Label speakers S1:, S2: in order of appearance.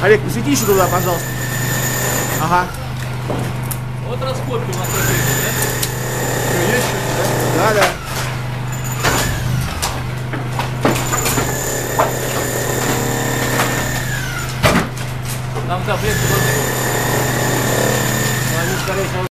S1: Олег, посвети еще туда, пожалуйста. Ага.
S2: Вот раскопки у нас закрыты, да?
S1: Есть что-то, да? Да, да.
S2: Там таблетки должны быть.
S1: Они, скорее всего,